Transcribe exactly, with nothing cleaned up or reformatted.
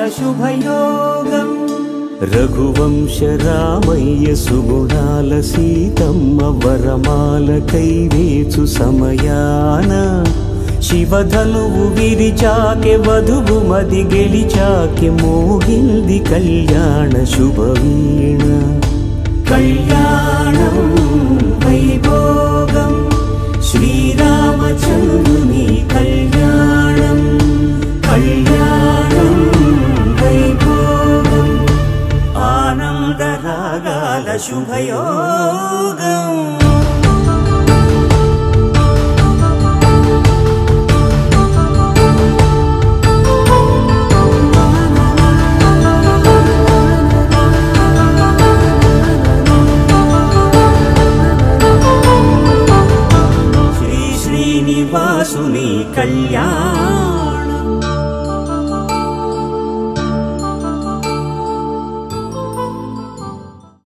शुभयोगम् रघुवंश रामय्य सुगुणाल सीतम्म वरमालकై వేచు సమయాన శివధనువు విరిచాకె వధువు మది గెలిచాకె మోగింది కళ్యాణ శుభవీణ కళ్యాణం వైభోగం శ్రీరామచంద్రుని కళ్యాణం కళ్యాణం వైభోగం ఆనందరాగాల శుభయోగం वासुनी कल्याण।